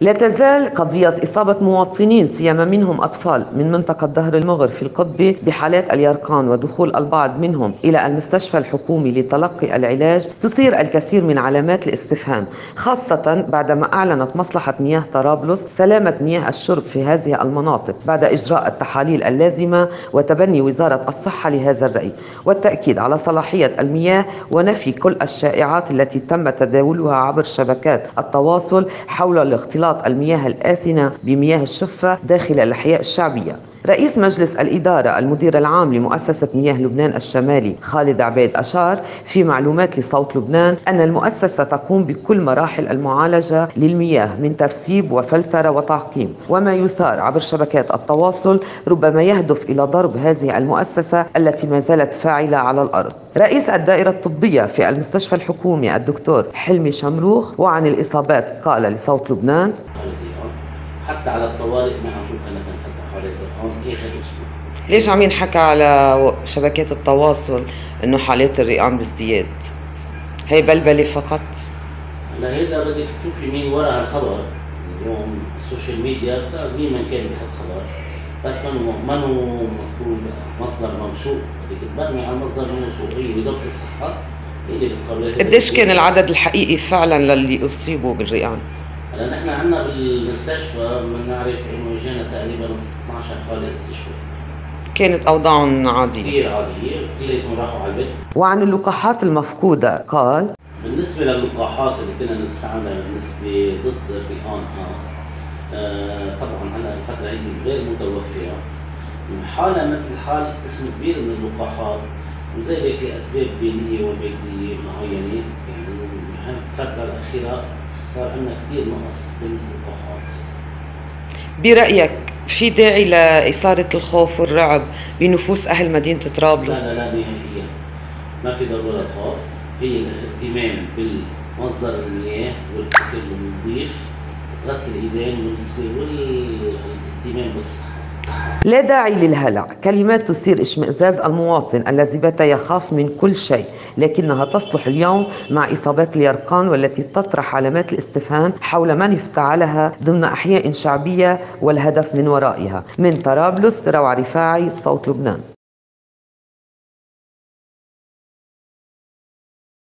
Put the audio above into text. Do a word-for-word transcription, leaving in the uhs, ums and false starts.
لا تزال قضية إصابة مواطنين سيما منهم أطفال من منطقة ظهر المغر في القبة بحالات اليرقان ودخول البعض منهم إلى المستشفى الحكومي لتلقي العلاج تثير الكثير من علامات الاستفهام، خاصة بعدما أعلنت مصلحة مياه طرابلس سلامة مياه الشرب في هذه المناطق بعد إجراء التحاليل اللازمة وتبني وزارة الصحة لهذا الرأي والتأكيد على صلاحية المياه ونفي كل الشائعات التي تم تداولها عبر شبكات التواصل حول الاختلاط المياه الآثنة بمياه الشفة داخل الأحياء الشعبية. رئيس مجلس الإدارة المدير العام لمؤسسة مياه لبنان الشمالي خالد عبيد أشار في معلومات لصوت لبنان أن المؤسسة تقوم بكل مراحل المعالجة للمياه من ترسيب وفلترة وتعقيم، وما يثار عبر شبكات التواصل ربما يهدف إلى ضرب هذه المؤسسة التي ما زالت فاعلة على الأرض. رئيس الدائرة الطبية في المستشفى الحكومي الدكتور حلمي شمروخ وعن الإصابات قال لصوت لبنان: حتى على الطوارئ ما عم نشوف هلا كان فتره حوالي هون اخر اسبوع. ليش عم ينحكى على شبكات التواصل انه حالات الرئام بازدياد؟ هي بلبله فقط؟ هلا هيدا بدك تشوفي مين وراء هالخبر. اليوم السوشيال ميديا دائما كان بيحط خبر بس منو منو مكتوب مصدر موثوق، بدك تبني على مصدر موثوق. هي وزاره الصحه هي اللي بتقرر. قديش كان العدد الحقيقي فعلا للي اصيبوا بالرئام؟ هلا نحن عندنا بالمستشفى بنعرف انه اجانا تقريبا اثنعش حاله استشفاء. كانت اوضاعهم عاديه؟ كثير عاديه، كلياتهم راحوا على البيت. وعن اللقاحات المفقوده قال: بالنسبه للقاحات اللي كنا نستعملها بالنسبه ضد الرئام آه طبعا هلا الفتره هي غير متوفره. حالة مثل حال قسم كبير من اللقاحات وزي هيك لاسباب بيئيه وماديه معينه، يعني الفتره الاخيره صار عندنا كثير نقص باللقاحات. برأيك في داعي لإثارة الخوف والرعب بنفوس أهل مدينة طرابلس؟ لا لا لا نهائيا، ما في ضرورة الخوف. هي الاهتمام بالمصدر المياه والأكل النظيف، غسل الإيدين والاهتمام بالصحة. لا داعي للهلع، كلمات تثير اشمئزاز المواطن الذي بات يخاف من كل شيء، لكنها تصلح اليوم مع إصابات اليرقان والتي تطرح علامات الاستفهام حول من افتعلها ضمن أحياء شعبية والهدف من ورائها. من طرابلس روعة رفاعي، صوت لبنان.